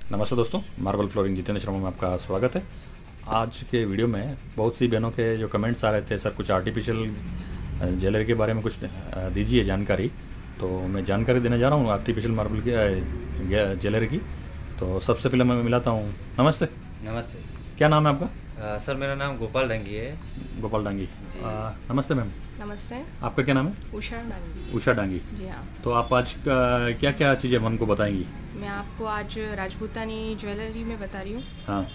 नमस्ते दोस्तों, marble flooring Jitendra Sharma में आपका स्वागत है। आज के वीडियो में बहुत सी बहनों के जो कमेंट्स आ रहे थे, सर कुछ आर्टिफिशियल ज्वेलरी के बारे में कुछ दीजिए जानकारी। तो मैं जानकारी देने जा रहा हूँ आर्टिफिशियल मार्बल की ज्वेलरी की। तो सबसे पहले मैं मिलाता हूँ। नमस्ते। नमस्ते। क्या नाम है आपका? सर मेरा नाम गोपाल डांगी है। गोपाल डांगी। नमस्ते मैम। नमस्ते। आपका क्या नाम है? उषा डांगी। उषा डांगी। जी हाँ। तो आप आज क्या क्या चीज़ें हमको बताएंगी? मैं आपको आज राजपूतानी ज्वेलरी में बता रही हूँ। हाँ,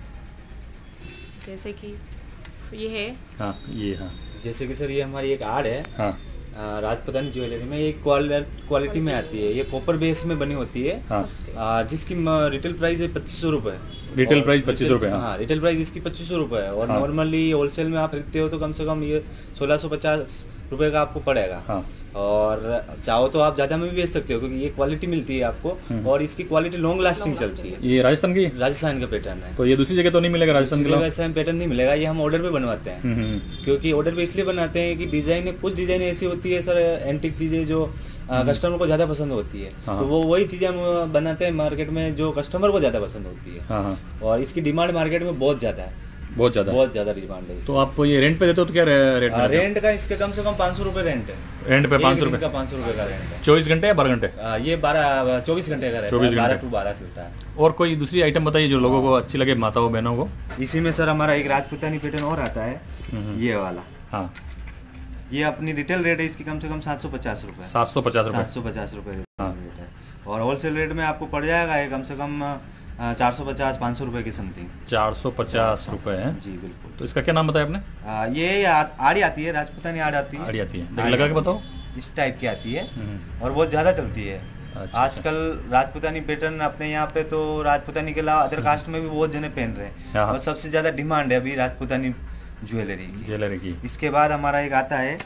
जैसे कि ये है। हाँ, ये हाँ, जैसे कि सर ये हमारी एक आड़ है। हाँ, राजपूतानी ज्वेलरी में एक क्वालिटी में आती है। ये कॉपर बेस में बनी होती है। हाँ। जिसकी रिटेल प्राइस है 2500 रुपये। रिटेल प्राइस 2500 रुपये। हाँ, रिटेल प्राइस इसकी 2500 रुपये है। और नॉर्मली होलसेल में आप खरीदते हो तो कम से कम ये 1650 रुपये का आपको पड़ेगा। हाँ। और चाहो तो आप ज़्यादा में भी बेच सकते हो, क्योंकि ये क्वालिटी मिलती है आपको और इसकी क्वालिटी लॉन्ग लास्टिंग चलती है। ये राजस्थान की? राजस्थान का पैटर्न है। तो ये दूसरी जगह तो नहीं मिलेगा? राजस्थान के वैसा पैटर्न नहीं मिलेगा। ये हम ऑर्डर पे बनवाते हैं। क्योंकि ऑर्डर पे इसलिए बनाते हैं कि डिजाइन, कुछ डिजाइन ऐसी होती है सर, एंटिक चीजें जो कस्टमर को ज्यादा पसंद होती है। तो वो वही चीजें हम बनाते हैं मार्केट में जो कस्टमर को ज्यादा पसंद होती है। और इसकी डिमांड मार्केट में बहुत ज्यादा है। बहुत ज्यादा डिमांड है। तो आप ये रेंट पे देते हो तो क्या रेट? रेंट का इसके कम से कम 500 रुपये रेंट है। रेंट पे 500 रुपये का 500 रुपये का रेंट है। 24 घंटे या 12 घंटे? ये 24 घंटे का रहता है। 12 to 12 चलता है। और कोई दूसरी आइटम बताइए जो लोगों को अच्छी लगे, माताओं बहनों को। इसी में सर हमारा एक राजपूतानी पैटर्न और आता है, ये वाला। हाँ, ये अपनी रिटेल रेट है इसकी कम से कम 750 रुपये। 750 रुपये। और होलसेल रेट में आपको पड़ जाएगा ये कम से कम 450-500 रुपये की समथिंग। 450 रुपये है जी, बिल्कुल। तो इसका क्या नाम बताया आपने? ये आड़ी आती है, राजपूतानी आड़ आती है। आड़ी आती है, लगा के बताओ। इस टाइप की आती है और बहुत ज़्यादा चलती है। आजकल राजपूतानी पैटर्न अपने यहाँ पे तो राजपूतानी के अलावा अदर कास्ट में भी बहुत जने पहन रहे हैं। और सबसे ज़्यादा डिमांड है अभी राजपूतानी ज्वेलरी की। इसके बाद हमारा एक आता है,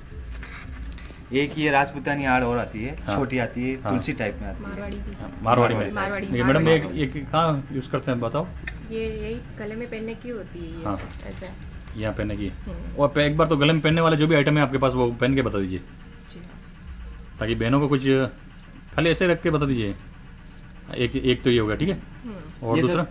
एक ये राजपूतानी आड़ और आती है। छोटी आती है, तुलसी टाइप में आती है। मारवाड़ी में। मैडम ये कहाँ यूज करते हैं बताओ? ये यही गले में पहनने की होती है। हाँ, ऐसे यहाँ पहनने की। और एक बार तो गले में पहनने वाले जो भी आइटम है आपके पास वो पहन के बता दीजिए, ताकि बहनों को कुछ खाली ऐसे रख के बता दीजिए। एक तो ये होगा, ठीक है। और दूसरा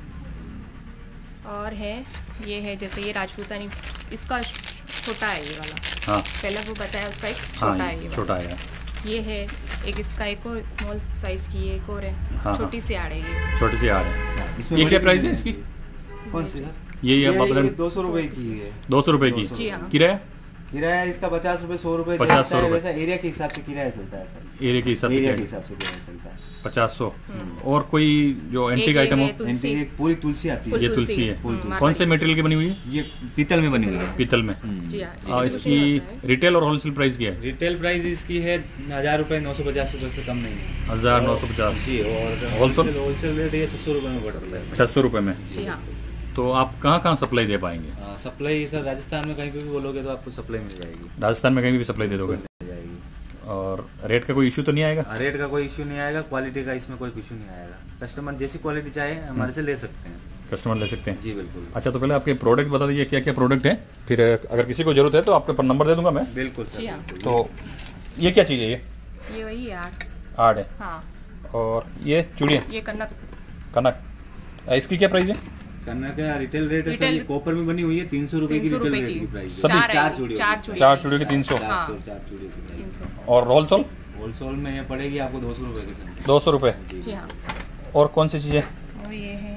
और है, ये है जैसे ये राजपूतानी, इसका छोटा है ये वाला। हाँ, पहले वो बताया उसका एक छोटा है। ये छोटा है। ये है एक, इसका एक और स्मॉल साइज की एक और है। छोटी सी आड़ है ये। छोटी सी आड़ है। इसमें क्या प्राइस है इसकी? कौन सी? ये 200 रुपए की है। 200 रुपए की। किराया इसका 50 रुपए 100 रुपए 50 रुपए। वैसा एरिया के हिसाब से किराया चलता है सर। एरिया के हिसाब से किराया चलता है 50-100। और कोई जो एंटीक आइटम हो? एंटीक पूरी तुलसी आती है। ये तुलसी है। कौन से मटेरियल की बनी हुई है? ये पीतल में बनी हुई है। पीतल में। और इसकी रिटेल और होलसेल प्राइस क्या है? रिटेल प्राइस इसकी है 1000 रुपए, 950 रुपए से कम नहीं है। 1950 जी। और होलसेल रेट ये 600 रुपए में पड़ता है। 600 रुपए में। तो आप कहाँ सप्लाई दे पाएंगे? सप्लाई सर राजस्थान में कहीं पे भी बोलोगे तो आपको सप्लाई मिल जाएगी। राजस्थान में कहीं भी सप्लाई दे दोगे? और रेट का कोई इशू तो नहीं आएगा? रेट का कोई इशू नहीं आएगा। क्वालिटी का इसमें कोई इशू नहीं आएगा। कस्टमर जैसी क्वालिटी चाहे हमारे से ले सकते हैं। कस्टमर ले सकते हैं? जी बिल्कुल। अच्छा, तो पहले आपके प्रोडक्ट बता दीजिए, क्या क्या प्रोडक्ट है, फिर अगर किसी को जरूरत है तो आपके नंबर दे दूंगा मैं। बिल्कुल सर। तो ये क्या चीज़ है? ये वही है, आड़ है। हाँ। और ये चूड़ियाँ? ये कनक। इसकी क्या प्राइस है? कन्ना का रिटेल रेट है सर, ये कॉपर में बनी हुई है। 300 रुपए की रिटेल रेट की प्राइस है। सभी 4 चूड़ी की 300। और होलसेल में ये पड़ेगी आपको 200 रुपए के समथिंग। 200 रुपए। जी हाँ। और कौन सी चीज़ है? और ये है,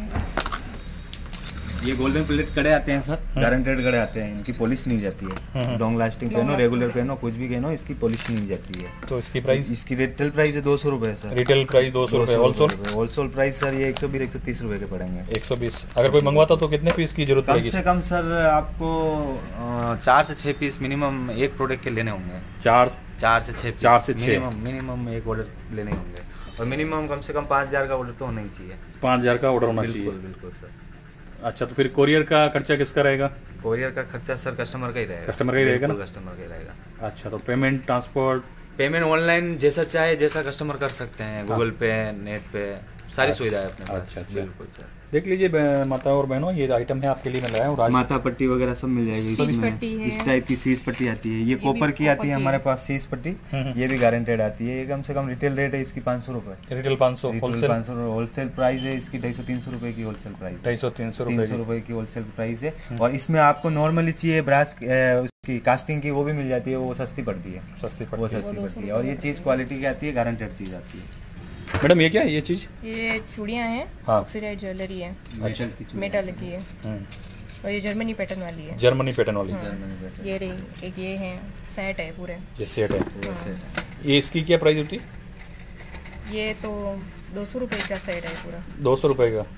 ये गोल्डन प्लेट कड़े आते हैं सर, गारंटेड कड़े आते हैं। इनकी पॉलिश नहीं जाती है। लॉन्ग लास्टिंग पहनो, रेगुलर पहनो, कुछ भी पहनो, इसकी पॉलिश नहीं जाती है। तो इसकी प्राइस? इसकी रिटेल प्राइस है 200 रुपए सर। रिटेल प्राइस 200 रुपए। होलसेल प्राइस सर ये 120-130 रुपए के पड़ेंगे। 120। अगर कोई मंगवाता तो कितने पीस की जरूरत पड़ेगी? कम से कम सर आपको 4 से 6 पीस मिनिमम एक प्रोडक्ट के लेने होंगे। 4 से 6 मिनिमम एक ऑर्डर लेने होंगे। और मिनिमम कम से कम 5000 का ऑर्डर तो होना ही चाहिए। 5000 का ऑर्डर होना चाहिए। बिल्कुल सर। अच्छा, तो फिर कोरियर का खर्चा किसका रहेगा? कोरियर का खर्चा सर कस्टमर का ही रहेगा। कस्टमर का ही रहेगा ना? कस्टमर का ही रहेगा। अच्छा, तो पेमेंट, ट्रांसपोर्ट? पेमेंट ऑनलाइन जैसा चाहे जैसा कस्टमर कर सकते हैं। गूगल पे, नेट पे, सारी सुविधा है अपने पास। अच्छा अच्छा, बिल्कुल सर। देख लीजिए माता और बहनों, ये आइटम है आपके लिए मैं लाया हूँ। माथा पट्टी वगैरह सब मिल जाएगी इसमें। इस टाइप की सीज पट्टी आती है, ये कॉपर की आती है हमारे पास सीज पट्टी, ये भी गारंटेड आती है। ये कम से कम रिटेल रेट है इसकी 500 रुपये। रिटेल 500, होलसेल 500, होलसेल प्राइस है इसकी 250-300 रुपये की होलसेल प्राइस। 250-300 रुपये की होलसेल प्राइस है। और इसमें आपको नॉर्मली चाहिए ब्रास उसकी कास्टिंग की, वो भी मिल जाती है, वो सस्ती पड़ती है। वो सस्ती पड़ती है। और ये चीज़ क्वालिटी की आती है, गारंटेड चीज़ आती है। मैडम ये क्या है ये चीज़? ये चूड़ियाँ हैं, हाँ, ऑक्सीडाइज ज्वेलरी है, अच्छा, मेटल की है। और ये जर्मनी पैटर्न वाली है। जर्मनी पैटर्न वाली। ये रही एक, ये है सेट है पूरे। ये सेट है। ये इसकी क्या प्राइस होती है? ये तो 200 रुपये का सेट है पूरा। 200 रुपये का।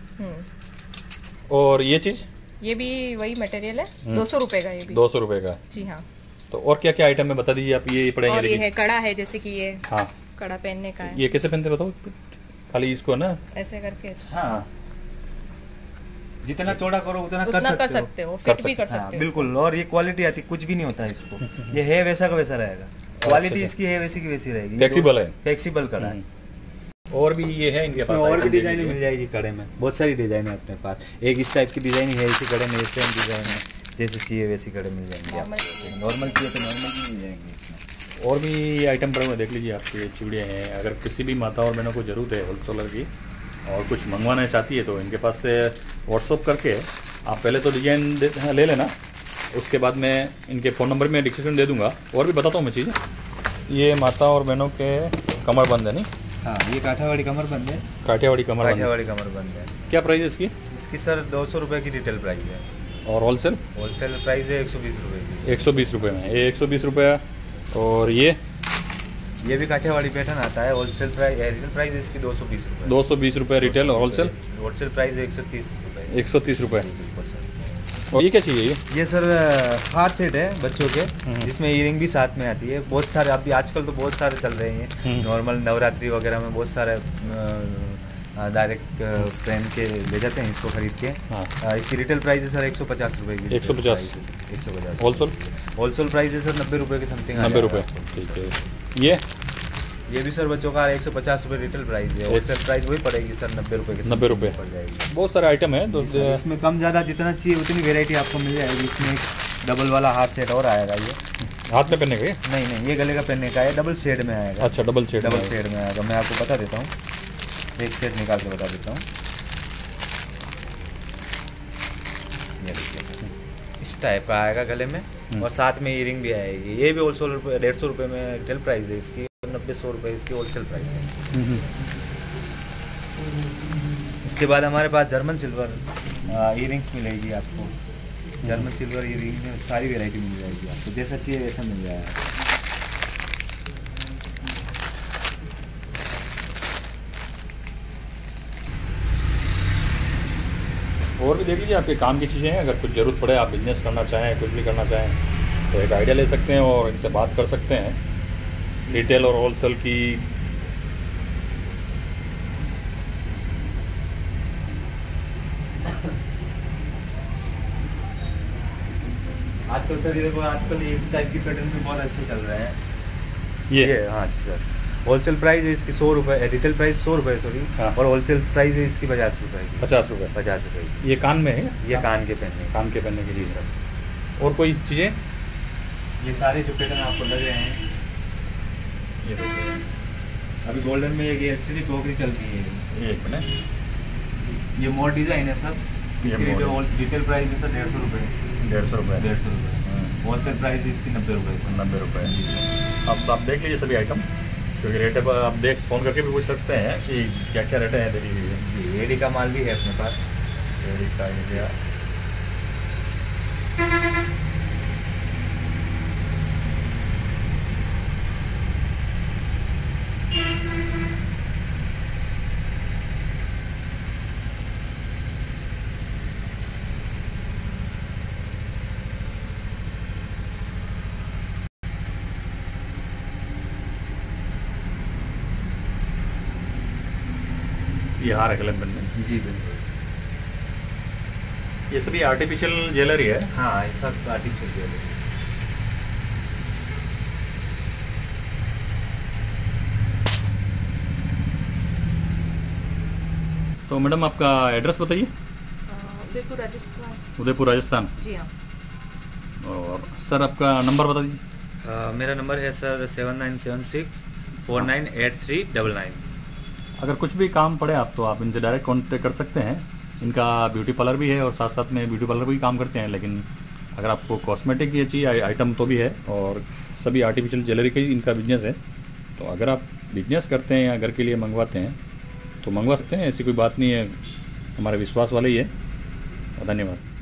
और ये चीज़? ये भी वही मटेरियल है, 200 रुपये का। ये भी 200 रुपये का। जी हाँ। तो और क्या क्या आइटम है बता दीजिए आप। ये पड़ेंगे। और ये है कड़ा है, जैसे कि ये हाँ, कड़ा पहनने का है। ये कैसे पहनते बताओ खाली इसको ना, ऐसे करके। हाँ, जितना चौड़ा करो उतना कर सकते हो, फिट भी कर सकते हो। बिल्कुल। और ये क्वालिटी आती, कुछ भी नहीं होता है इसको। ये है वैसा का वैसा रहेगा, क्वालिटी इसकी है वैसी की वैसी रहेगी। फ्लेक्सिबल है, फ्लेक्सिबल कड़ा है। और भी ये है इनके पास, और भी डिजाइन मिल जाएगी कड़े में। बहुत सारी डिजाइन है अपने पास। एक इस टाइप की डिजाइन है इसी कड़े में, सेम डिजाइन है, जैसे चाहिए वैसी कड़े मिल जाएंगे आपको। नॉर्मल चाहिए तो नॉर्मल भी मिल जाएंगे इसमें। और भी आइटम पड़े हुए देख लीजिए आपके चूड़ियाँ हैं। अगर किसी भी माता और बहनों को ज़रूरत है होलसेलर की और कुछ मंगवाना चाहती है तो इनके पास से व्हाट्सअप करके आप पहले तो डिजाइन ले लेना, उसके बाद में इनके फ़ोन नंबर में डिस्क्रिप्शन दे दूंगा। और भी बताता हूँ मैं चीज़ें। ये माता और बहनों के कमर बंद है नहीं? हाँ, ये काठियावाड़ी कमर बंद है। काठियावाड़ी कमर बंद है। क्या प्राइस है इसकी? इसकी सर 200 रुपये की रिटेल प्राइस है। और होलसेल? होलसेल प्राइस है 120 रुपये की। 120 रुपये में, ये 120 रुपये। और ये भी काठियावाड़ी पैटर्न आता है। होलसेल प्राइस, रिटेल प्राइस इसकी 220 रुपये। 220 रुपये रिटेल। और होलसेल? होलसेल प्राइस 130 रुपये। 130 रुपये। और ये क्या चाहिए? ये सर हार सेट है बच्चों के, जिसमें ईयरिंग भी साथ में आती है। बहुत सारे अभी आजकल तो बहुत सारे चल रहे हैं। नॉर्मल नवरात्रि वगैरह में बहुत सारे डायरेक्ट पहन के ले जाते हैं इसको खरीद के। हाँ। इसकी रिटेल प्राइस है सर 150 रुपये की। 150। होलसेल? होलसेल प्राइस है सर 90 रुपये के समथिंग। 90 रुपये, ठीक है। ये भी सर बच्चों का 150 रुपये रिटेल प्राइस है। होलसेल प्राइस वही पड़ेगी सर 90 रुपये की। 90 रुपये पड़ जाएगी। बहुत सारे आइटम है तो इसमें कम ज़्यादा जितना चाहिए उतनी वेराइटी आपको मिल जाएगी। इसमें एक डबल वाला हाथ सेट और आएगा। ये हाथ में पहनने का? नहीं, ये गले का पहनने का है। डबल शेड में आएगा। अच्छा, डबल शेड में आएगा। मैं आपको बता देता हूँ, एक सेट निकाल के बता देता हूँ। ये देखिए इस टाइप का आएगा गले में, और साथ में ईयरिंग भी आएगी। ये भी होलसेल 150 रुपये में रिटेल प्राइस है इसकी, 90-100 रुपये इसकी होलसेल प्राइस है। इसके बाद हमारे पास जर्मन सिल्वर ईयरिंग्स मिलेगी आपको। जर्मन सिल्वर ईयरिंग में सारी वेराइटी मिल जाएगी आपको, जैसा चाहिए वैसा मिल जाएगा। और भी देख लीजिए आपके काम की चीज़ें हैं। अगर कुछ ज़रूरत पड़े, आप बिजनेस करना चाहें, कुछ भी करना चाहें तो एक आइडिया ले सकते हैं और इनसे बात कर सकते हैं रिटेल और होलसेल की। आजकल सर ये देखो, आजकल इस टाइप की पैटर्न भी बहुत अच्छे चल रहे हैं। ये हाँ जी सर। होलसेल प्राइस है इसकी 100 रुपये, रिटेल प्राइस 100 रुपये सॉरी। हाँ। और होलसेल प्राइस है इसकी 50 रुपये की। 50 रुपये? 50 रुपये की। ये कान में है? ये कान के पहनने के लिए सर। और कोई चीज़ें? ये सारे जो पैटर्न आपको लग रहे हैं, ये देखिए अभी गोल्डन में एक एलसीडी टोकरी चल रही है। एक मिनट, ये मोर डिज़ाइन है सर। इसकी रिटेल प्राइस है सर 150 रुपये। 150 रुपये। 150 रुपये। होलसेल प्राइस इसकी 90 रुपये। 90 रुपये। अब आप देख लीजिए सभी आइटम, क्योंकि रेट आप देख फ़ोन करके भी पूछ सकते हैं कि क्या क्या रेट है। देखिए एडी का माल भी है अपने पास। एडी का गया। ये हार है गले में? जी बिल्कुल। ये सभी आर्टिफिशियल ज्वेलरी है? हाँ, ये सब आर्टिफिशियल ज्वेलरी। तो मैडम आपका एड्रेस बताइए। उदयपुर राजस्थान। उदयपुर राजस्थान। जी हाँ। और सर आपका नंबर बता दीजिए। मेरा नंबर है सर 7976498399। अगर कुछ भी काम पड़े आप तो आप इनसे डायरेक्ट कांटेक्ट कर सकते हैं। इनका ब्यूटी पार्लर भी है और साथ साथ में ब्यूटी पार्लर भी काम करते हैं, लेकिन अगर आपको कॉस्मेटिक ये चाहिए आइटम तो भी है, और सभी आर्टिफिशियल ज्वेलरी का ही इनका बिजनेस है। तो अगर आप बिजनेस करते हैं या घर के लिए मंगवाते हैं तो मंगवा सकते हैं, ऐसी कोई बात नहीं है, हमारे विश्वास वाले ही है। धन्यवाद।